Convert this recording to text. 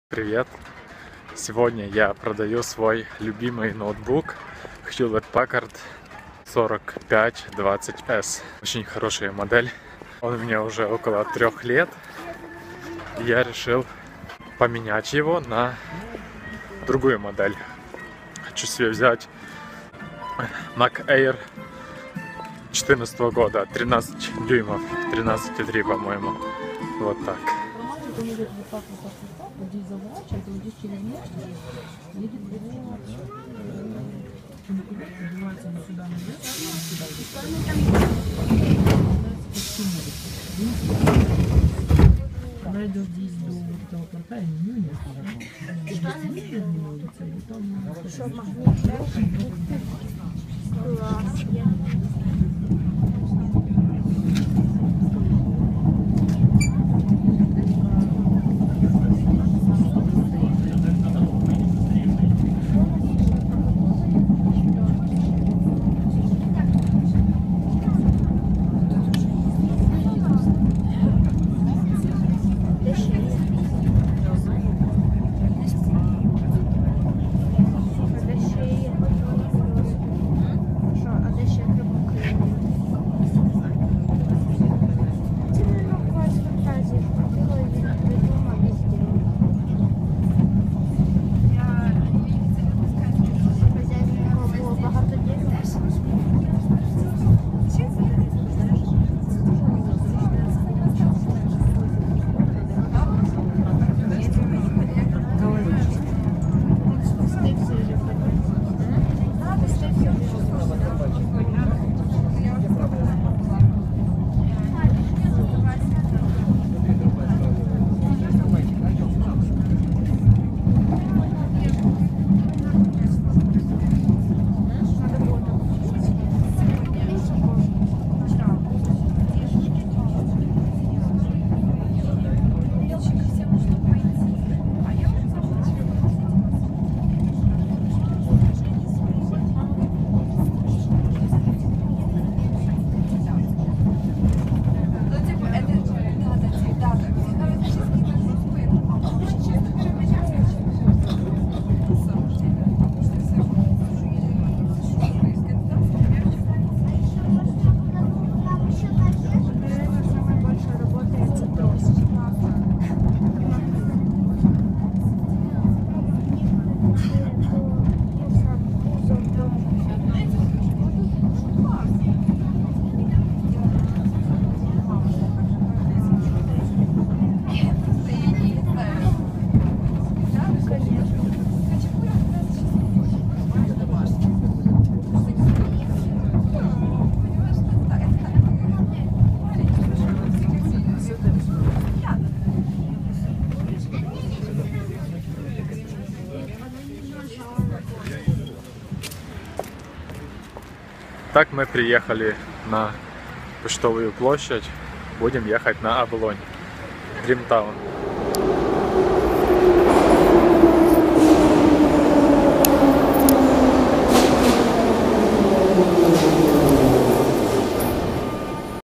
Привет! Сегодня я продаю свой любимый ноутбук Hewlett Packard 4520S. Очень хорошая модель. Он у меня уже около 3 лет. И я решил поменять его на другую модель. Хочу себе взять Mac Air 2014 года, 13 дюймов, 13,3, по-моему. Вот так. Он идет вот так, вот здесь заворачивает, вот здесь через ножку едет одевается на сюда, наверх, сюда, она идет здесь до вот этого порта, и не Так мы приехали на Почтовую площадь. Будем ехать на Оболонь, Дримтаун.